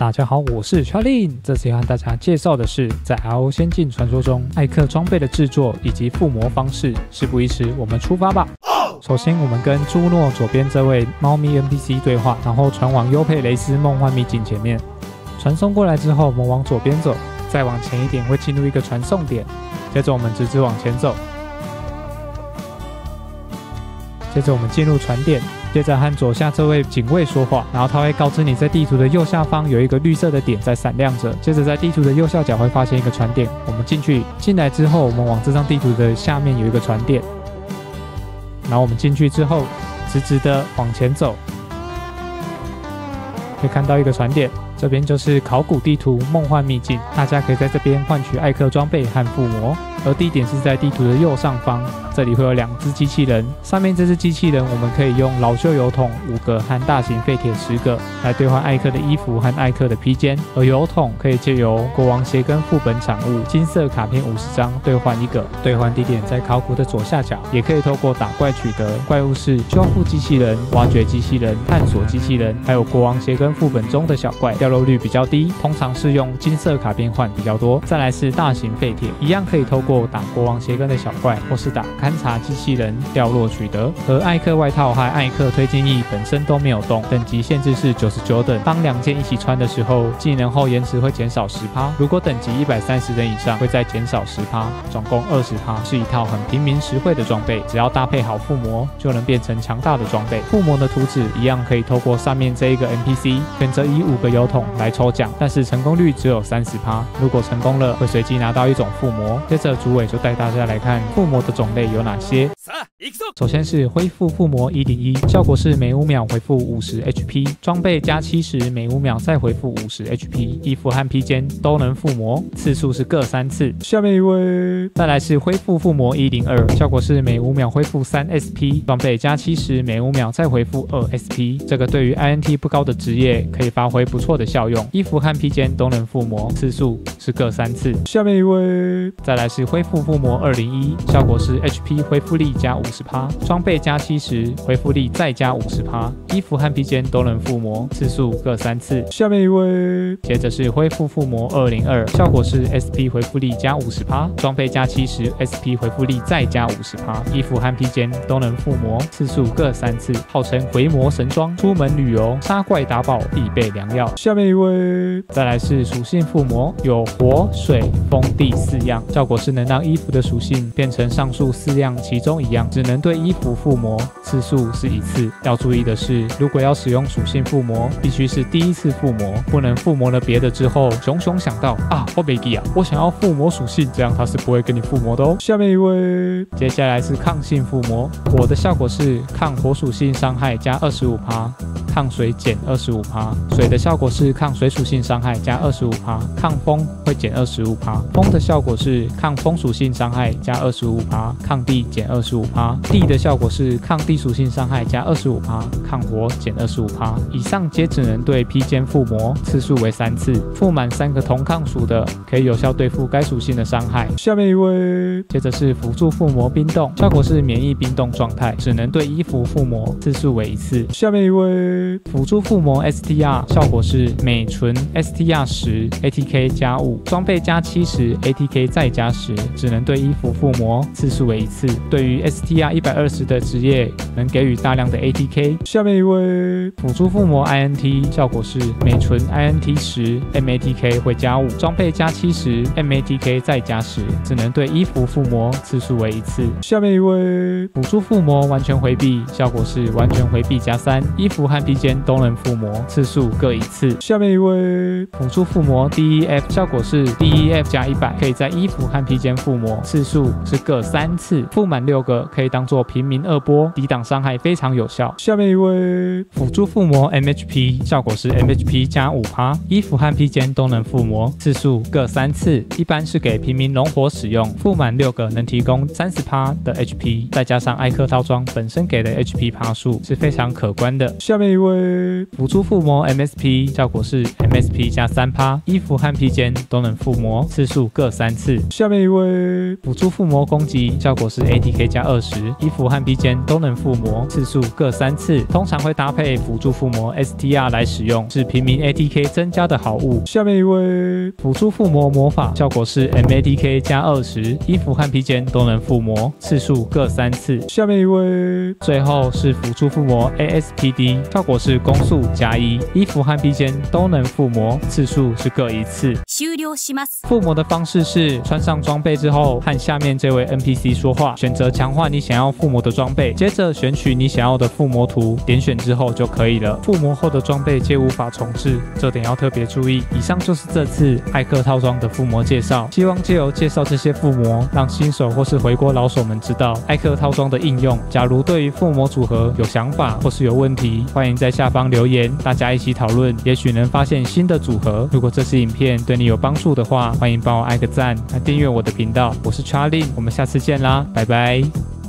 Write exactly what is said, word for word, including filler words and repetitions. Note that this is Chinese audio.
大家好，我是 Charlie， 这次要和大家介绍的是在 R O 仙境传说中艾克装备的制作以及附魔方式。事不宜迟，我们出发吧。首先，我们跟朱诺左边这位猫咪 N P C 对话，然后传往优佩雷斯梦幻秘境前面。传送过来之后，我们往左边走，再往前一点会进入一个传送点，接着我们直直往前走，接着我们进入传点，接着和左下这位警卫说话，然后他会告知你在地图的右下方有一个绿色的点在闪亮着，接着在地图的右下角会发现一个传点，我们进去，进来之后我们往这张地图的下面有一个传点，然后我们进去之后直直的往前走，会看到一个传点，这边就是考古地图梦幻秘境，大家可以在这边换取艾克装备和附魔，而地点是在地图的右上方，这里会有两只机器人，上面这只机器人我们可以用老旧油桶五个和大型废铁十个来兑换艾克的衣服和艾克的披肩，而油桶可以借由国王鞋跟副本产物金色卡片五十张兑换一个，兑换地点在考古的左下角，也可以透过打怪取得，怪物是修复机器人、挖掘机器人、探索机器人，还有国王鞋跟副本中的小怪，掉落率比较低，通常是用金色卡片换比较多。再来是大型废铁，一样可以透过打国王鞋跟的小怪，或是打勘察机器人掉落取得。而艾克外套和艾克推进翼本身都没有动，等级限制是九十九等，当两件一起穿的时候，技能后延迟会减少 百分之十， 如果等级一百三十人以上会再减少 百分之十， 总共 百分之二十， 是一套很平民实惠的装备，只要搭配好附魔就能变成强大的装备。附魔的图纸一样可以透过上面这一个 N P C 选择以五个油桶来抽奖，但是成功率只有 百分之三十， 如果成功了会随机拿到一种附魔。接着主委就带大家来看附魔的种类有哪些。首先是恢复附魔一零一，效果是每五秒回复五十 H P， 装备加七十，每五秒再回复五十 H P， 衣服和披肩都能附魔，次数是各三次。下面一位，再来是恢复附魔一零二，效果是每五秒恢复三 S P， 装备加七十，每五秒再回复二 S P， 这个对于 I N T 不高的职业可以发挥不错的效用，衣服和披肩都能附魔，次数是各三次。下面一位，再来是恢复附魔二零一，效果是 H P 恢复力加 百分之五十， 装备加七十，回复力再加 百分之五十， 衣服和披肩都能附魔，次数各三次。下面一位，接着是恢复附魔二零二，效果是 S P 回复力加 百分之五十， 装备加七十， S P 回复力再加 百分之五十， 衣服和披肩都能附魔，次数各三次，号称回魔神装，出门旅游杀怪打宝必备良药。下面一位，再来是属性附魔，有火、水、风、地四样，效果是能让衣服的属性变成上述四样其中一样，只能对衣服附魔，次数是一次。要注意的是，如果要使用属性附魔，必须是第一次附魔，不能附魔了别的之后，熊熊想到啊，我没记啊，我想要附魔属性，这样他是不会跟你附魔的哦。下面一位，接下来是抗性附魔，火的效果是抗火属性伤害加 百分之二十五， 抗水减 百分之二十五， 水的效果是抗水属性伤害加 百分之二十五， 抗风会减 百分之二十五， 风的效果是抗风属性伤害加 百分之二十五， 抗地减 百分之二十五， 地的效果是抗地属性伤害加 百分之二十五， 抗火减 百分之二十五， 以上皆只能对披肩附魔，次数为三次，附满三个同抗属的可以有效对付该属性的伤害。下面一位，接着是辅助附魔冰冻，效果是免疫冰冻状态，只能对衣服附魔，次数为一次。下面一位，辅助附魔 S T R， 效果是每存 S T R 十 A T K 加五，装备加七十 A T K 再加十，只能对衣服附魔，次数为一次。对于 S T R 一百二十的职业能给予大量的 A T K。 下面一位，辅助附魔 I N T， 效果是每存 I N T 十 M A T K 会加五，装备加七十 M A T K 再加十，只能对衣服附魔，次数为一次。下面一位，辅助附魔完全回避，效果是完全回避加三，衣服和披肩都能附魔，次数各一次。下面一位，辅助附魔 D E F， 效果是 D E F 加一百，可以在衣服和披肩附魔，次数是各三次，附满六个可以当做平民二波，抵挡伤害非常有效。下面一位，辅助附魔 M H P， 效果是 M H P 加 百分之五， 衣服和披肩都能附魔，次数各三次，一般是给平民龙火使用，附满六个能提供 百分之三十 的 H P， 再加上艾克套装本身给的 H P 趴数是非常可观的。下面一位辅助附魔 M S P 效果是 M S P 加 百分之三， 衣服和披肩都能附魔，次数各三次。下面一位辅助附魔攻击效果是 A T K 加二十， 衣服和披肩都能附魔，次数各三次。通常会搭配辅助附魔 S T R 来使用，是平民 A T K 增加的好物。下面一位辅助附魔魔法效果是 M A T K 加二十， 衣服和披肩都能附魔，次数各三次。下面一位最后是辅助附魔 A S P D 效果是攻速加一，衣服和披肩都能附魔，次数是各一次。附魔的方式是穿上装备之后和下面这位 N P C 说话，选择强化你想要附魔的装备，接着选取你想要的附魔图，点选之后就可以了。附魔后的装备皆无法重置，这点要特别注意。以上就是这次艾克套装的附魔介绍，希望借由介绍这些附魔，让新手或是回国老手们知道艾克套装的应用。假如对于附魔组合有想法或是有问题，欢迎在下方留言，大家一起讨论，也许能发现新的组合。如果这支影片对你有帮助的话，欢迎帮我按个赞，来订阅我的频道。我是 Charlie， 我们下次见啦，拜拜。